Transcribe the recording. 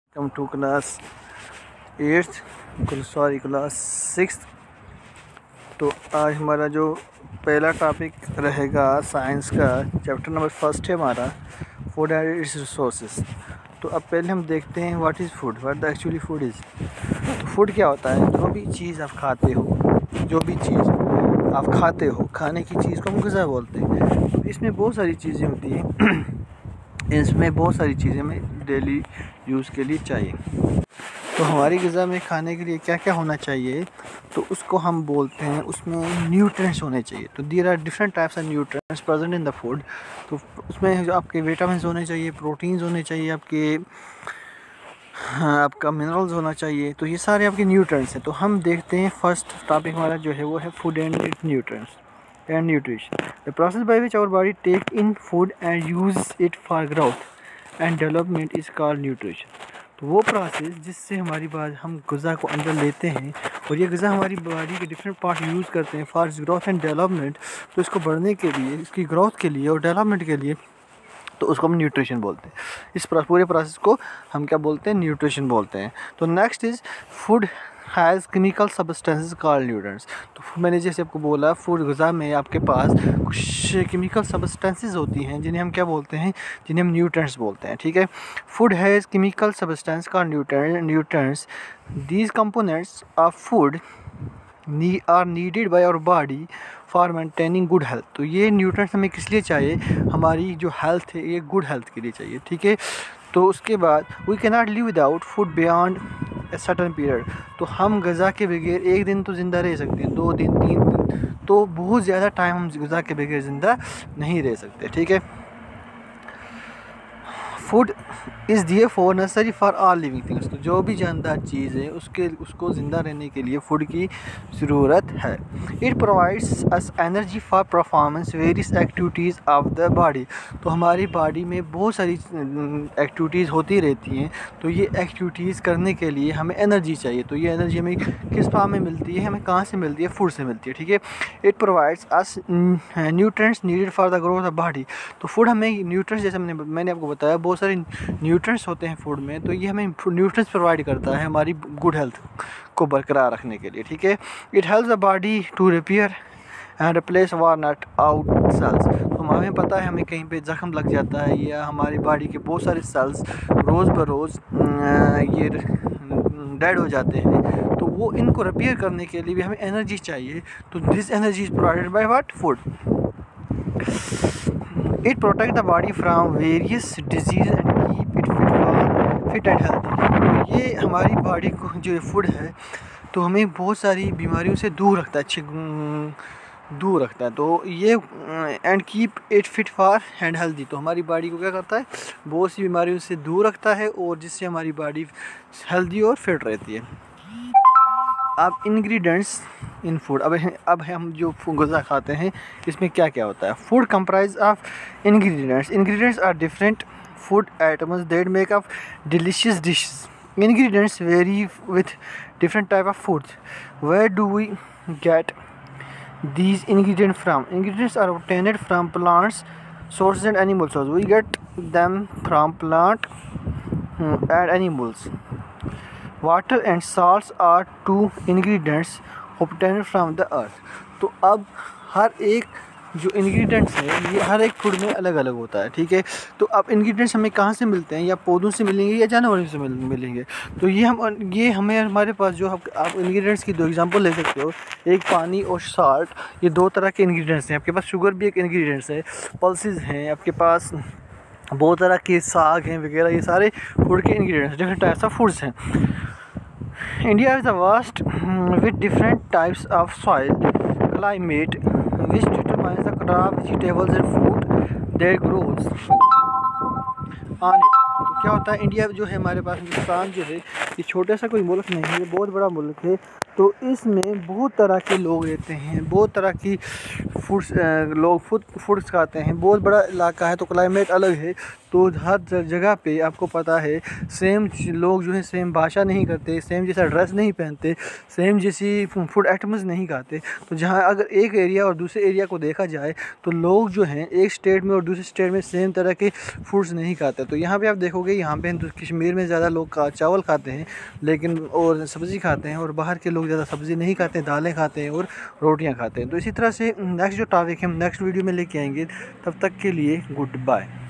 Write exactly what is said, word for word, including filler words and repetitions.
Come to class eighth sorry class six. तो आज हमारा जो पहला टॉपिक रहेगा साइंस का, चैप्टर नंबर फर्स्ट है हमारा फूड एंड इट्स रिसोर्सेज। तो अब पहले हम देखते हैं what is food, what the actually food is. तो फूड क्या होता है? जो भी चीज़ आप खाते हो, जो भी चीज़ आप खाते हो, खाने की चीज़ को हम ग़िज़ा बोलते हैं। तो इसमें बहुत सारी चीज़ें होती हैं इसमें बहुत सारी चीज़ें हमें डेली यूज़ के लिए चाहिए। तो हमारी ग़िज़ा में खाने के लिए क्या क्या होना चाहिए, तो उसको हम बोलते हैं, उसमें न्यूट्रिएंट्स होने चाहिए। तो there are different types of nutrients present in the food. तो उसमें जो आपके विटामिन होने चाहिए, प्रोटीन्स होने चाहिए, आपके हाँ, आपका मिनरल्स होना चाहिए। तो ये सारे आपके न्यूट्रिएंट्स हैं। तो हम देखते हैं फर्स्ट टॉपिक हमारा जो है वो है food and its nutrients and nutrition. The process by which our body take in food and use it for growth and development is called nutrition. तो वो प्रोसेस जिससे हमारी बात हम ग़िज़ा को अंदर लेते हैं और ये ग़िज़ा हमारी बॉडी के डिफरेंट पार्ट यूज़ करते हैं फॉर ग्रोथ एंड डेवलपमेंट। तो इसको बढ़ने के लिए, इसकी ग्रोथ के लिए और डेवलपमेंट के लिए, तो उसको हम न्यूट्रिशन बोलते हैं। इस पूरे प्रोसेस को हम क्या बोलते हैं? न्यूट्रिशन बोलते हैं। तो next is food has chemical substances called nutrients. तो मैंने जैसे आपको बोला, फूड ग़िज़ा में आपके पास कुछ केमिकल सब्सटेंसेस होती हैं जिन्हें हम क्या बोलते हैं? जिन्हें हम न्यूट्रिएंट्स बोलते हैं। ठीक है। Food has chemical substance called nutrients. These components of food are needed by our body for maintaining good health. तो ये न्यूट्रिएंट्स हमें किस लिए चाहिए? हमारी जो हेल्थ है, ये गुड हेल्थ के लिए चाहिए। ठीक है। तो उसके बाद we can not live without food beyond a certain period. तो हम ग़िज़ा के बगैर एक दिन तो ज़िंदा रह सकते हैं, दो दिन, तीन दिन, तो बहुत ज़्यादा टाइम हम ग़िज़ा के बगैर ज़िंदा नहीं रह सकते। ठीक है। Food is there for necessary for all living things. तो जो भी जानदार चीज़ है उसके उसको ज़िंदा रहने के लिए फ़ूड की ज़रूरत है। It provides us energy for performance various activities of the body. तो हमारी बॉडी में बहुत सारी एक्टिविटीज़ होती रहती हैं। तो ये एक्टिविटीज़ करने के लिए हमें एनर्जी चाहिए। तो ये एनर्जी हमें किस फॉर्म में मिलती है? हमें कहाँ से मिलती है? फूड से मिलती है। ठीक है। It provides us nutrients needed for the growth of body. तो फूड हमें न्यूट्रिएंट्स, जैसे मैंने मैंने आपको बताया, बहुत सारे न्यूट्रिएंट्स होते हैं फूड में। तो ये हमें न्यूट्रिएंट्स प्रोवाइड करता है हमारी गुड हेल्थ को बरकरार रखने के लिए। ठीक है। It helps the body to repair and replace worn out cells. तो हमें पता है, हमें कहीं पे जख्म लग जाता है या हमारी बॉडी के बहुत सारे सेल्स रोज़ ब रोज़ ये डेड हो जाते हैं। तो वो इनको रिपेयर करने के लिए भी हमें एनर्जी चाहिए। तो this energy is provided by what? Food. It protects the body from various diseases and keep it fit for fit and healthy। ये हमारी बॉडी को जो फूड है तो हमें बहुत सारी बीमारियों से दूर रखता है, अच्छे दूर रखता है। तो ये and keep it fit for and healthy. तो हमारी बॉडी को क्या करता है? बहुत सी बीमारियों से दूर रखता है और जिससे हमारी बॉडी हेल्दी और फिट रहती है। अब इंग्रेडिएंट्स इन फूड, अब अब हम जो ग़िज़ा खाते हैं इसमें क्या क्या होता है? Food comprise of ingredients. Ingredients are different food items that make up delicious dishes. Ingredients very with different type of foods. Where do we get these ingredients from? Ingredients are obtained from plants sources and animal sources. We get them from plant and animals. Water and salts are two ingredients obtained from the earth. तो अब हर एक जो ingredients है ये हर एक food में अलग अलग होता है। ठीक है। तो अब इंग्रेडिएंट्स हमें कहाँ से मिलते हैं? या पौधों से मिलेंगे या जानवरों से मिलेंगे। तो ये हम ये हमें हमारे पास जो आप इंग्रेडिएंट्स की दो एग्जांपल ले सकते हो, एक पानी और साल्ट। ये दो तरह के इंग्रेडिएंट्स हैं। आपके पास शुगर भी एक इंग्रेडिएंट्स है, पल्सेस हैं, आपके पास बहुत तरह के साग हैं वगैरह। ये सारे फूड के ingredients, different types of foods हैं। India is a vast with different types of soil, climate, which determines the crop, vegetables and fruit that grows on it। तो क्या होता है? इंडिया जो है हमारे पास, हिंदुस्तान जो है ये छोटा सा कोई मुल्क नहीं है, ये बहुत बड़ा मुल्क है। तो इसमें बहुत तरह के लोग रहते हैं, बहुत तरह की फूड्स लोग फूड फूड्स खाते हैं। बहुत बड़ा इलाका है तो क्लाइमेट अलग है। तो हर जगह पे आपको पता है सेम लोग जो है सेम भाषा नहीं करते, सेम जैसा ड्रेस नहीं पहनते, सेम जैसी फूड आइटम्स नहीं खाते। तो जहाँ अगर एक एरिया और दूसरे एरिया को देखा जाए तो लोग जो हैं एक स्टेट में और दूसरे स्टेट में सेम तरह के फूड्स नहीं खाते। तो यहाँ पे आप देखोगे यहाँ पे कश्मीर में ज़्यादा लोग का चावल खाते हैं लेकिन और सब्ज़ी खाते हैं, और बाहर के लोग ज़्यादा सब्ज़ी नहीं खाते हैं, दालें खाते हैं और रोटियाँ खाते हैं। तो इसी तरह से नेक्स्ट जो टॉपिक हम नेक्स्ट वीडियो में लेके आएंगे, तब तक के लिए गुड बाय।